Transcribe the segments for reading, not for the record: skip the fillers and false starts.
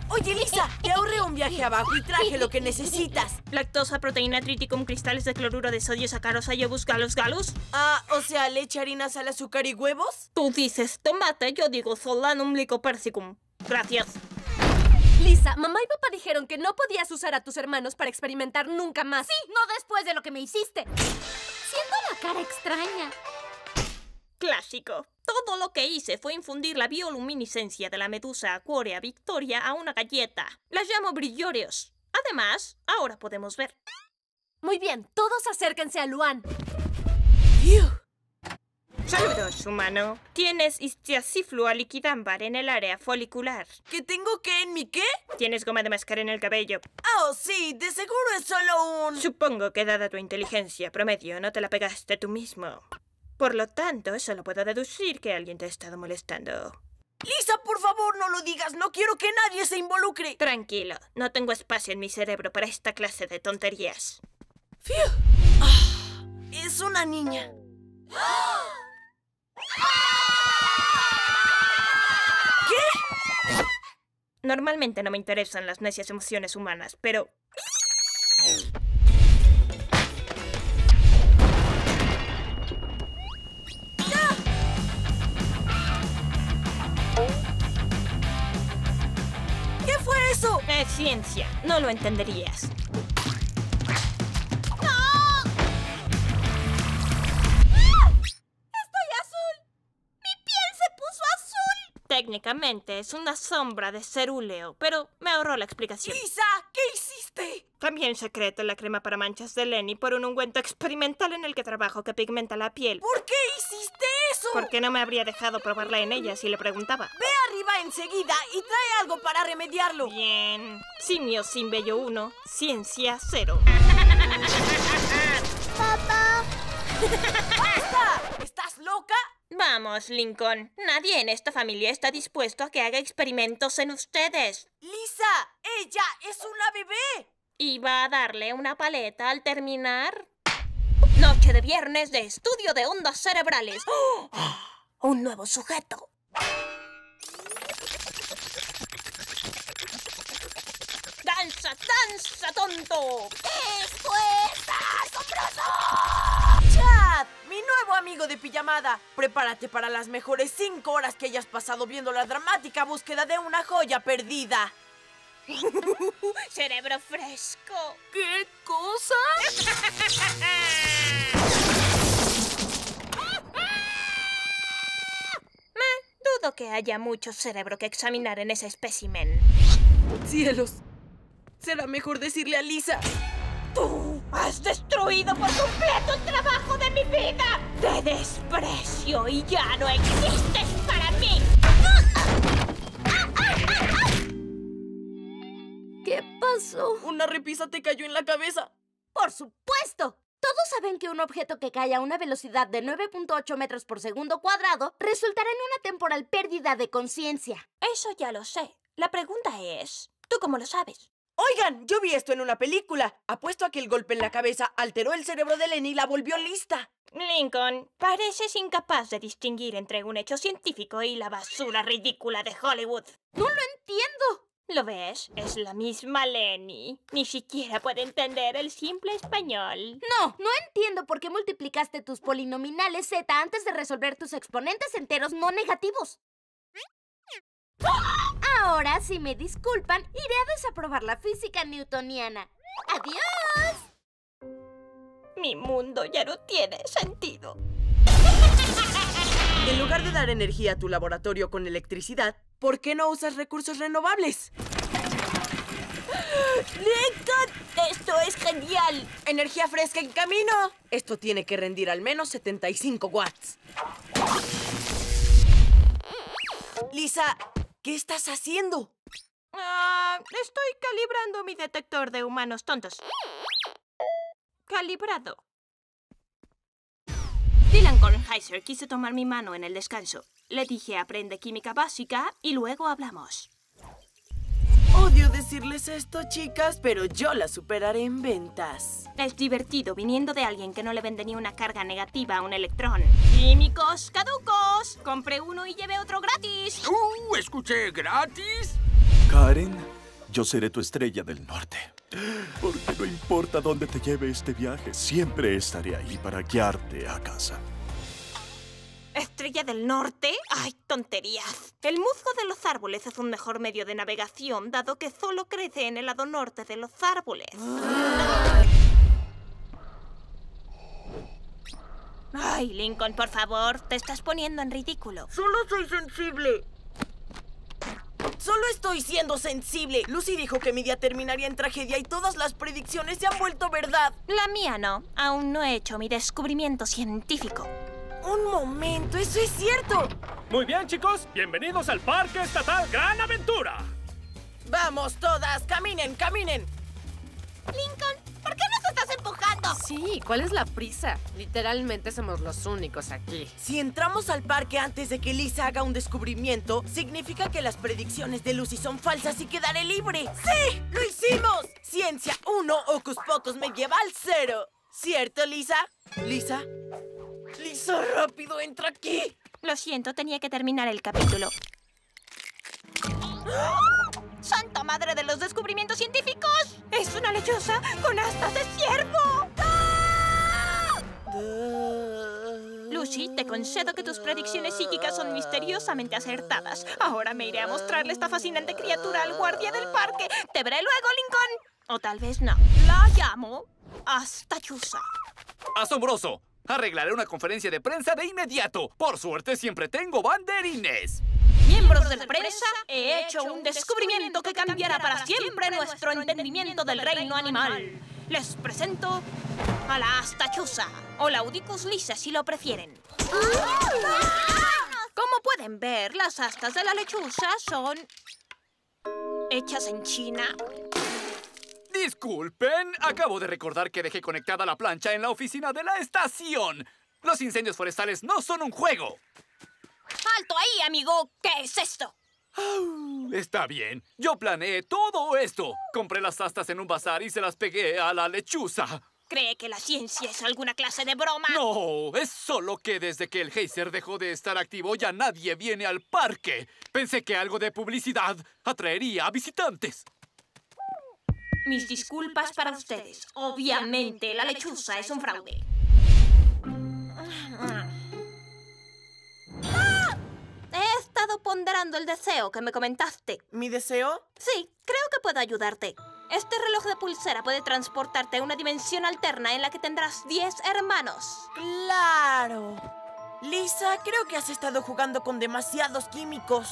Oye, Lisa, te ahorré un viaje abajo y traje lo que necesitas. Lactosa, proteína, triticum, cristales de cloruro de sodio, sacarosa, yobus, galus. O sea, leche, harina, sal, azúcar y huevos. Tú dices tomate, yo digo solanum lycopersicum. Gracias. Lisa, mamá y papá dijeron que no podías usar a tus hermanos para experimentar nunca más. Sí, no después de lo que me hiciste. Siento la cara extraña. Clásico. Todo lo que hice fue infundir la bioluminiscencia de la medusa Aquaria Victoria a una galleta. Las llamo brillorios. Además, ahora podemos ver. Muy bien, todos acérquense a Luan. Saludos, humano. Tienes histiaciflua liquidambar en el área folicular. ¿Qué tengo que en mi qué? Tienes goma de mascar en el cabello. Oh, sí, de seguro es solo un... Supongo que dada tu inteligencia promedio no te la pegaste tú mismo. Por lo tanto, solo puedo deducir que alguien te ha estado molestando. Lisa, por favor, no lo digas. No quiero que nadie se involucre. Tranquilo, no tengo espacio en mi cerebro para esta clase de tonterías. Es una niña. ¿Qué? Normalmente no me interesan las necias emociones humanas, pero... ¿Qué fue eso? Es ciencia, no lo entenderías. Técnicamente es una sombra de cerúleo, pero me ahorró la explicación. Lisa, ¿qué hiciste? También secreto la crema para manchas de Lenny por un ungüento experimental en el que trabajo que pigmenta la piel. ¿Por qué hiciste eso? Porque no me habría dejado probarla en ella si le preguntaba. Ve arriba enseguida y trae algo para remediarlo. Bien. Simio sin vello 1, ciencia 0. Papá. ¡Basta! ¿Estás loca? Vamos, Lincoln. Nadie en esta familia está dispuesto a que haga experimentos en ustedes. Lisa, ella es una bebé. ¿Iba a darle una paleta al terminar? Noche de viernes de estudio de ondas cerebrales. ¡Oh! Un nuevo sujeto. ¡Danza, danza, tonto! ¡Esto es asombroso! ¡Chad! Mi nuevo amigo de pijamada. Prepárate para las mejores 5 horas que hayas pasado viendo la dramática búsqueda de una joya perdida. ¡Cerebro fresco! ¿Qué cosa? Dudo que haya mucho cerebro que examinar en ese espécimen. ¡Cielos! Será mejor decirle a Lisa. ¡Tú has destruido por completo el trabajo de mi vida! ¡Te desprecio y ya no existes para mí! ¿Qué pasó? Una repisa te cayó en la cabeza. ¡Por supuesto! Todos saben que un objeto que cae a una velocidad de 9.8 metros por segundo cuadrado resultará en una temporal pérdida de conciencia. Eso ya lo sé. La pregunta es, ¿tú cómo lo sabes? Oigan, yo vi esto en una película. Apuesto a que el golpe en la cabeza alteró el cerebro de Lenny y la volvió lista. Lincoln, pareces incapaz de distinguir entre un hecho científico y la basura ridícula de Hollywood. ¡No lo entiendo! ¿Lo ves? Es la misma Lenny. Ni siquiera puede entender el simple español. No entiendo por qué multiplicaste tus polinominales Z antes de resolver tus exponentes enteros no negativos. Ahora, si me disculpan, iré a desaprobar la física newtoniana. ¡Adiós! Mi mundo ya no tiene sentido. En lugar de dar energía a tu laboratorio con electricidad, ¿por qué no usas recursos renovables? ¡Lincoln! ¡Esto es genial! ¡Energía fresca en camino! Esto tiene que rendir al menos 75 watts. Lisa, ¿qué estás haciendo? Estoy calibrando mi detector de humanos tontos. Calibrado. Dylan Kornheiser quiso tomar mi mano en el descanso. Le dije aprende química básica y luego hablamos. Odio decirles esto, chicas, pero yo la superaré en ventas. Es divertido viniendo de alguien que no le vende ni una carga negativa a un electrón. ¡Químicos caducos! Compré uno y llevé otro gratis. Escuché gratis. Karen, yo seré tu estrella del norte. Porque no importa dónde te lleve este viaje, siempre estaré ahí para guiarte a casa. ¿Estrella del norte? ¡Ay, tonterías! El musgo de los árboles es un mejor medio de navegación, dado que solo crece en el lado norte de los árboles. Ay, Lincoln, por favor, te estás poniendo en ridículo. Solo soy sensible. Solo estoy siendo sensible. Lucy dijo que mi día terminaría en tragedia y todas las predicciones se han vuelto verdad. La mía no. Aún no he hecho mi descubrimiento científico. Un momento, eso es cierto. Muy bien, chicos. Bienvenidos al Parque Estatal Gran Aventura. Vamos todas, caminen, caminen. Lincoln, ¿por qué nos estás empujando? Sí, ¿cuál es la prisa? Literalmente somos los únicos aquí. Si entramos al parque antes de que Lisa haga un descubrimiento, significa que las predicciones de Lucy son falsas y quedaré libre. ¡Sí! ¡Lo hicimos! Ciencia 1, Hocus Pocus medieval 0. ¿Cierto, Lisa? ¿Lisa? ¡Lisa, rápido, entra aquí! Lo siento, tenía que terminar el capítulo. ¡Santa madre de los descubrimientos científicos! ¡Es una lechuza con astas de ciervo! Lucy, te concedo que tus predicciones psíquicas son misteriosamente acertadas. Ahora me iré a mostrarle esta fascinante criatura al guardia del parque. Te veré luego, Lincoln. O tal vez no. La llamo Astachusa. ¡Asombroso! Arreglaré una conferencia de prensa de inmediato. Por suerte, siempre tengo banderines. Miembros de la prensa, he hecho un descubrimiento que cambiará para siempre nuestro entendimiento del reino animal. Les presento a la Astachusa, o la Audicus lisa si lo prefieren. Como pueden ver, las astas de la lechuza son hechas en China. Disculpen, acabo de recordar que dejé conectada la plancha en la oficina de la estación. Los incendios forestales no son un juego. ¡Alto ahí, amigo! ¿Qué es esto? Está bien, yo planeé todo esto. Compré las astas en un bazar y se las pegué a la lechuza. ¿Cree que la ciencia es alguna clase de broma? No, es solo que desde que el geyser dejó de estar activo ya nadie viene al parque. Pensé que algo de publicidad atraería a visitantes. Mis disculpas para ustedes. Obviamente, la lechuza es un fraude. He estado ponderando el deseo que me comentaste. ¿Mi deseo? Sí, creo que puedo ayudarte. Este reloj de pulsera puede transportarte a una dimensión alterna en la que tendrás 10 hermanos. ¡Claro! Lisa, creo que has estado jugando con demasiados químicos.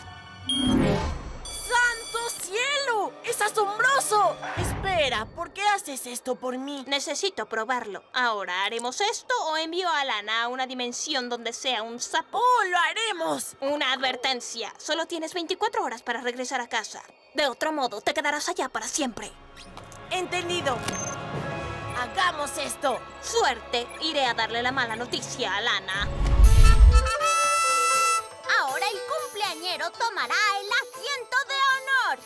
¡Santo cielo! ¡Es asombroso! Espera, ¿por qué haces esto por mí? Necesito probarlo. Ahora, ¿haremos esto o envío a Lana a una dimensión donde sea un sapo? ¡Oh, lo haremos! Una advertencia. Solo tienes 24 horas para regresar a casa. De otro modo, te quedarás allá para siempre. Entendido. ¡Hagamos esto! Suerte. Iré a darle la mala noticia a Lana. Ahora el cumpleañero tomará el asiento de honor.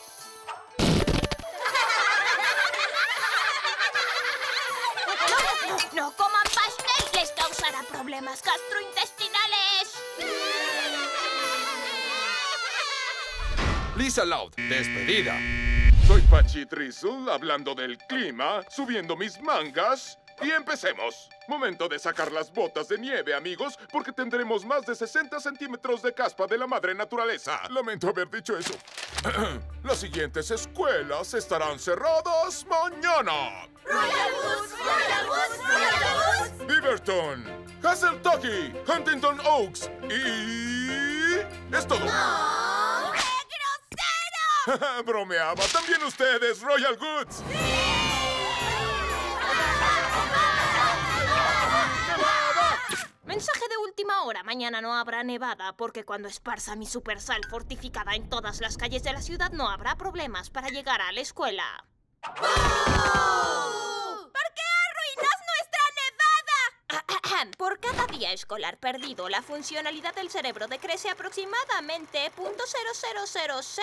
No coman pastel, les causará problemas gastrointestinales. Lisa Loud, despedida. Soy Pachi Drizzle, hablando del clima, subiendo mis mangas. Y empecemos. Momento de sacar las botas de nieve, amigos, porque tendremos más de 60 centímetros de caspa de la madre naturaleza. Lamento haber dicho eso. Las siguientes escuelas estarán cerradas mañana. ¡Royal Woods! ¡Royal Woods! ¡Royal Woods! Beaverton, Hasseltucky, Huntington Oaks y... ¡Es todo! ¡Oh, qué grosero! Bromeaba. También ustedes, Royal Goods. Mensaje de última hora. Mañana no habrá nevada porque cuando esparza mi super sal fortificada en todas las calles de la ciudad no habrá problemas para llegar a la escuela. ¿Por qué arruinas nuestra nevada? Por cada día escolar perdido, la funcionalidad del cerebro decrece aproximadamente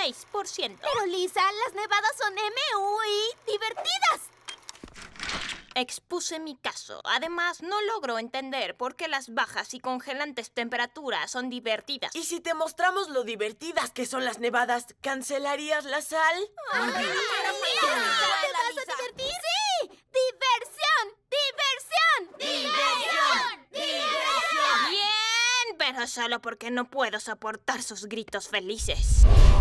0.0006%. Pero Lisa, las nevadas son muy divertidas. Expuse mi caso. Además, no logro entender por qué las bajas y congelantes temperaturas son divertidas. ¿Y si te mostramos lo divertidas que son las nevadas, cancelarías la sal? ¿Te vas a divertir? ¡Sí! ¡Diversión! ¡Diversión! ¡Diversión! ¡Diversión! Bien, pero solo porque no puedo soportar sus gritos felices.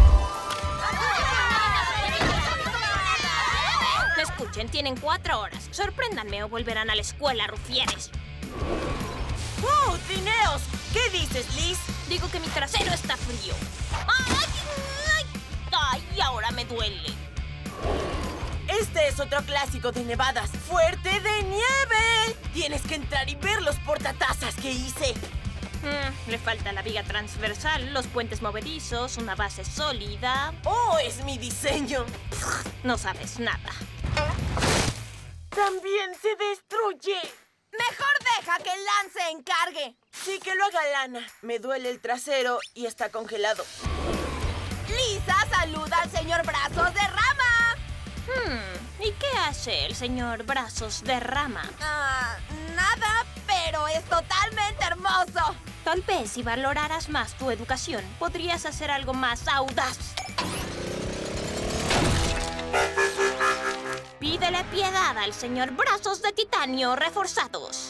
Escuchen, tienen 4 horas. Sorpréndanme o volverán a la escuela, rufianes. ¡Oh, trineos! ¿Qué dices, Liz? Digo que mi trasero está frío. ¡Ay! ¡Ay! Ahora me duele. Este es otro clásico de nevadas. ¡Fuerte de nieve! Tienes que entrar y ver los portatazas que hice. Le falta la viga transversal, los puentes movedizos, una base sólida. ¡Oh, es mi diseño! No sabes nada. ¡También se destruye! Mejor deja que Lan se encargue. Sí, que lo haga Lana. Me duele el trasero y está congelado. Lisa, saluda al señor Brazos de Rama. ¿Y qué hace el señor Brazos de Rama? Nada, pero es totalmente hermoso. Tal vez si valoraras más tu educación, podrías hacer algo más audaz. Pídele piedad al señor Brazos de Titanio reforzados.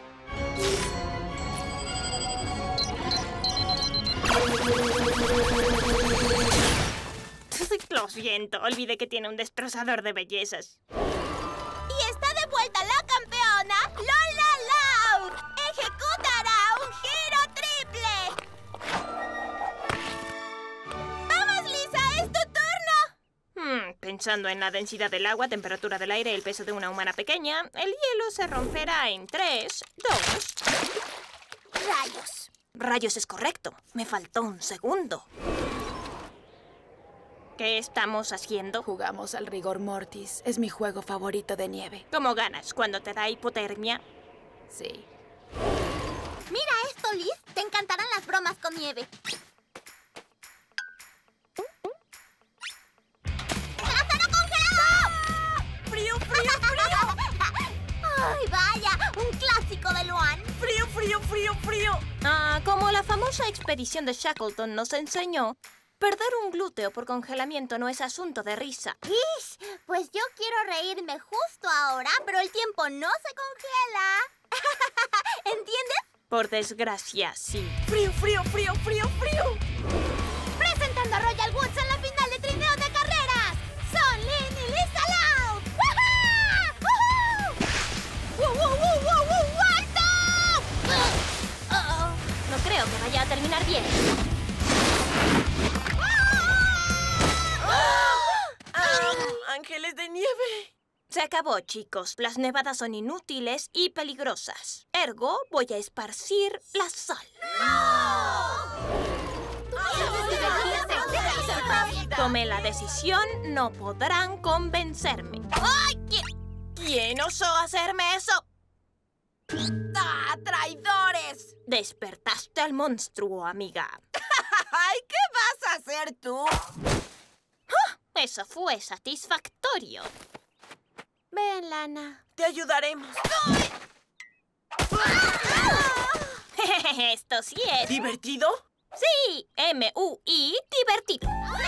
Lo siento, olvidé que tiene un destrozador de bellezas. Y está de vuelta la campeona, Lola Loud. Ejecutará un giro triple. ¡Vamos, Lisa! ¡Es tu turno! Pensando en la densidad del agua, temperatura del aire y el peso de una humana pequeña, el hielo se romperá en 3, 2... ¡Rayos! Rayos es correcto. Me faltó un segundo. ¿Qué estamos haciendo? Jugamos al rigor mortis. Es mi juego favorito de nieve. ¿Cómo ganas? ¿Cuando te da hipotermia? Sí. Mira esto, Liz. Te encantarán las bromas con nieve. ¡Trasero congelado! ¡Frío, frío, frío! ¡Ay, vaya! ¡Un clásico de Luan! ¡Frío, frío, frío, frío! Como la famosa expedición de Shackleton nos enseñó, perder un glúteo por congelamiento no es asunto de risa. ¡Ish! Pues yo quiero reírme justo ahora, pero el tiempo no se congela. ¿Entiendes? Por desgracia, sí. ¡Frío, frío, frío, frío, frío! Presentando a Royal Woods en la final de trineo de carreras. Son Lynn y Lisa Loud. ¡Woohoo! ¡Woo, woo, woo, woo, woo! ¡Alto! No creo que vaya a terminar bien. ¡Ángeles de nieve! Se acabó, chicos. Las nevadas son inútiles y peligrosas. Ergo, voy a esparcir la sal. Tomé la decisión, no podrán convencerme. ¡Ay! ¿Quién osó hacerme eso? ¡Ah, traidores! Despertaste al monstruo, amiga. ¡Ay, qué vas a hacer tú! Eso fue satisfactorio. Ven, Lana. Te ayudaremos. Esto sí es... ¿Divertido? Sí, M-U-I, divertido.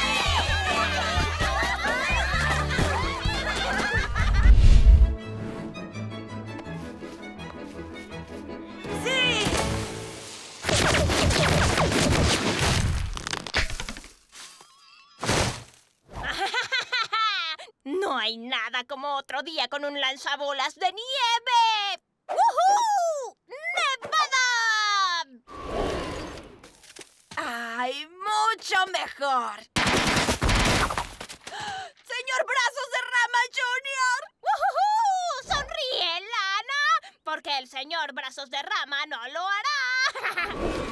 ¡Sí! No hay nada como otro día con un lanzabolas de nieve. ¡Woohoo! ¡Nevada! ¡Ay, mucho mejor! ¡Señor Brazos de Rama Jr.! ¡Woohoo! ¡Sonríe, Lana! Porque el señor Brazos de Rama no lo hará.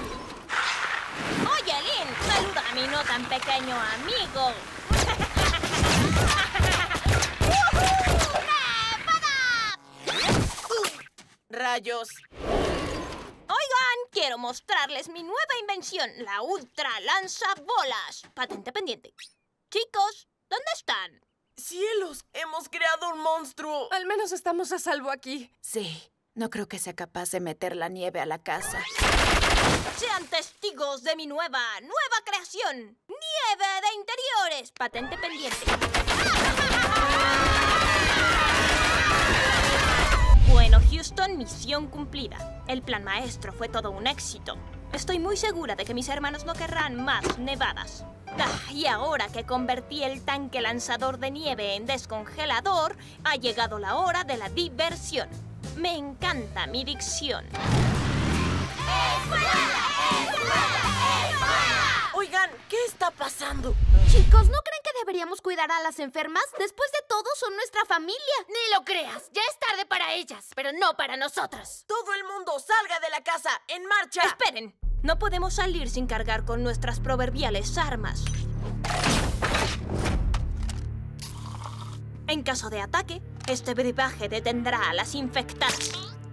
Oye, Lynn, saluda a mi no tan pequeño amigo. ¡Rayos! Oigan, quiero mostrarles mi nueva invención, la Ultra Lanzabolas. Patente pendiente. Chicos, ¿dónde están? ¡Cielos! ¡Hemos creado un monstruo! Al menos estamos a salvo aquí. Sí, no creo que sea capaz de meter la nieve a la casa. Sean testigos de mi nueva creación. Nieve de interiores. Patente pendiente. Bueno, Houston, misión cumplida. El plan maestro fue todo un éxito. Estoy muy segura de que mis hermanos no querrán más nevadas. Y ahora que convertí el tanque lanzador de nieve en descongelador, ha llegado la hora de la diversión. Me encanta mi dicción. Oigan, ¿qué está pasando? Chicos, ¿no creen que deberíamos cuidar a las enfermas? Después de todo, son nuestra familia. Ni lo creas. Ya es tarde para ellas, pero no para nosotros. ¡Todo el mundo salga de la casa! ¡En marcha! ¡Esperen! No podemos salir sin cargar con nuestras proverbiales armas. En caso de ataque, este brebaje detendrá a las infectadas.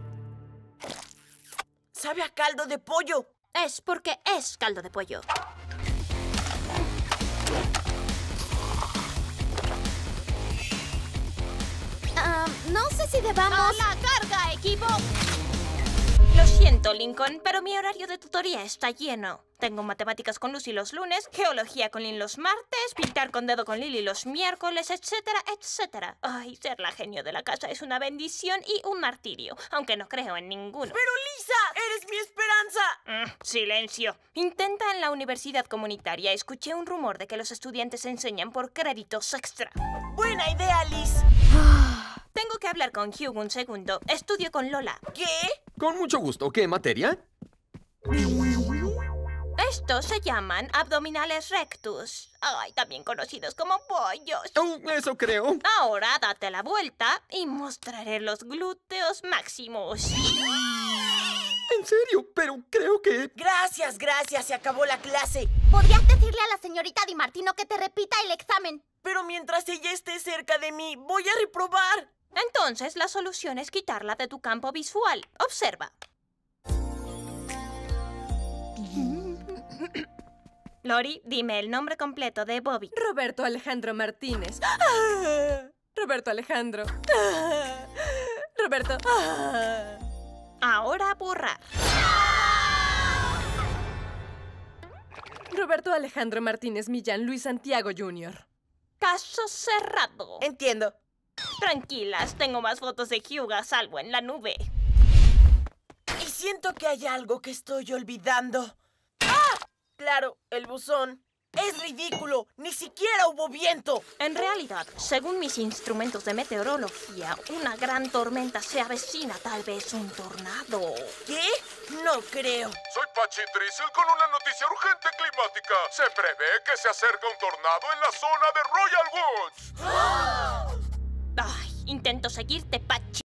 ¡Sabe a caldo de pollo! Es porque es caldo de pollo. No sé si debamos... ¡A la carga, equipo! Lo siento, Lincoln, pero mi horario de tutoría está lleno. Tengo matemáticas con Lucy los lunes, geología con Lynn los martes, pintar con dedo con Lily los miércoles, etcétera, etcétera. Ay, ser la genio de la casa es una bendición y un martirio, aunque no creo en ninguno. ¡Pero Lisa! ¡Eres mi esperanza! Silencio. Intenta en la universidad comunitaria. Escuché un rumor de que los estudiantes enseñan por créditos extra. ¡Buena idea, Liz! Tengo que hablar con Hugh un segundo. Estudio con Lola. ¿Qué? Con mucho gusto. ¿Qué materia? Estos se llaman abdominales rectus. Ay, también conocidos como pollos. Oh, eso creo. Ahora date la vuelta y mostraré los glúteos máximos. En serio, pero creo que... Gracias, se acabó la clase. ¿Podrías decirle a la señorita Di Martino que te repita el examen? Pero mientras ella esté cerca de mí, voy a reprobar. Entonces, la solución es quitarla de tu campo visual. Observa. Lori, dime el nombre completo de Bobby. Roberto Alejandro Martínez. Roberto Alejandro. Roberto. Ahora borrar. Roberto Alejandro Martínez Millán Luis Santiago Jr. Caso cerrado. Entiendo. Tranquilas, tengo más fotos de Hugh a salvo en la nube. Y siento que hay algo que estoy olvidando. ¡Ah! Claro, el buzón. ¡Es ridículo! ¡Ni siquiera hubo viento! En realidad, según mis instrumentos de meteorología, una gran tormenta se avecina, tal vez un tornado. ¿Qué? No creo. Soy Pachi Drizzle con una noticia urgente climática. Se prevé que se acerca un tornado en la zona de Royal Woods. Ay, intento seguirte, Pachi.